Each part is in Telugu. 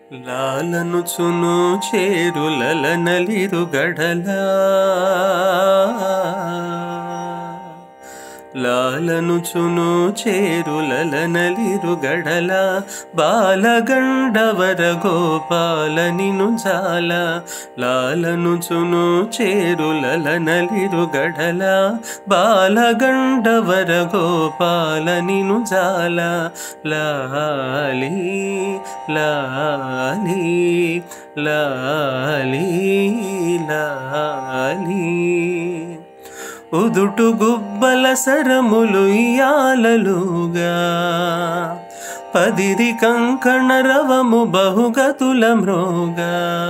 లాలనుచును చేరులల నలిరుగడలా లాలనుచును చేరులల నలిరుగడల బాలగండవర గోపాల నిను జాల లాలనుచును చేరులల నలిరుగడల బాలగండవర గోపాల నిను జాల లాలి లాలి లాలి లాలి ఉదుటు గుబ్బల సరములు ఇయాలలుగా పదిరి కంకణ రవము బహుగతుల మ్రోగా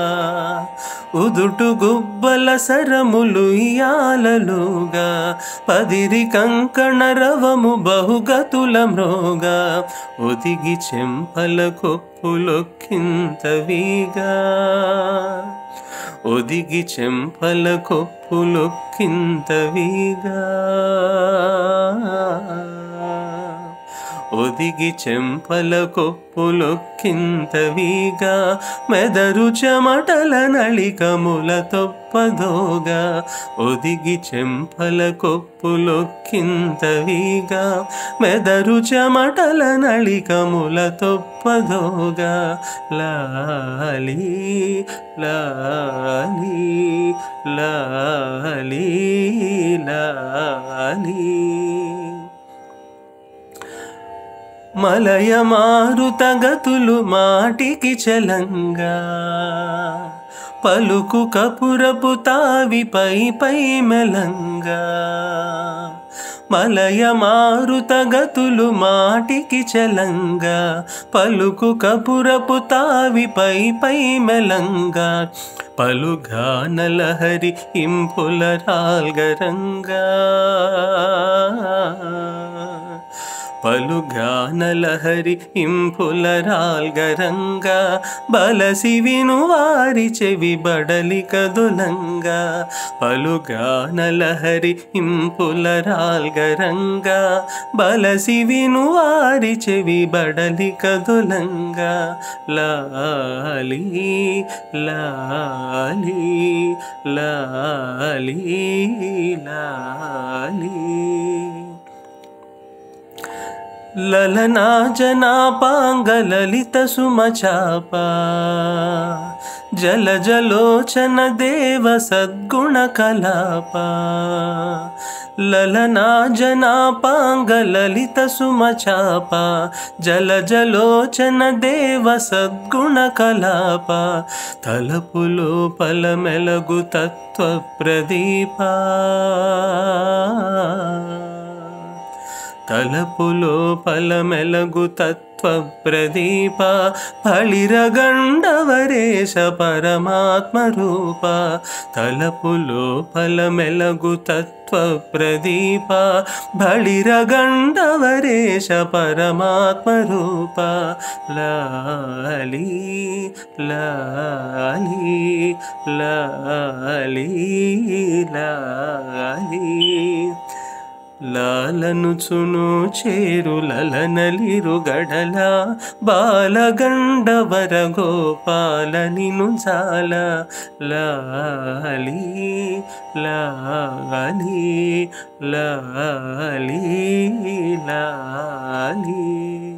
ఉదుటు గుబ్బల సరములు ఇయాలలుగా పదిరి కంకణ రవము బహుగతుల మ్రోగా ఒదిగి చెంపల కొప్పులొక్కింతవిగా ఒదిగి చెంపల కొప్పులొక్కింతవిగా ఒదిగి చెంపల కొప్పులొక్కింతవిగా మెదరు చెమటల నళికముల తొప్పదోగా ఒదిగి చెంపల కొప్పులొక్కింతవిగా మెదరు చెమటల నళికముల తొప్పదోగా లాలి లాలి లాలి లాలి మలయ మారుతగతులు మాటికి చలంగా పలుకు కపురపు తావి పై పై మెలంగా మలయ మారుతగతులు మాటికి చలంగా పలుకు కపురపు తావి పై పై మెలంగా పలుగానలహరి ఇంపుల రాల్గరంగా పలుగానలహరి ఇంపుల రాల్గరంగా బలసి విను వారి చెవి బడలి కదులంగా పలుగానలహరి ఇంపుల రాల్గరంగా బలసి విను వారి చెవి బడలి కదులంగా లాలి లాలి లాలి లాలి లలనా జనాపాంగ లలిత సుమచాప జల జలోచన దేవ సద్గుణ కలాప లలనా జనాపాంగ లలిత సుమచాప జల జలోచన దేవ సద్గుణ కలాప తలపులో పల మెలగు తత్వ ప్రదీప తలపులో పల మెలగు తత్వ ప్రదీప ఫళిరగండవరేశ పరమాత్మ రూప తలపులో పల మెలగు తత్వ ప్రదీప ఫళిరగండవరేశ పరమాత్మ రూప లాలి లాలి లాలి లాలి లాలనుచును చేరులల నలిరుగడల బాలగండవర గోపాల నిను జాల లాలి లాలి లాలి లాలి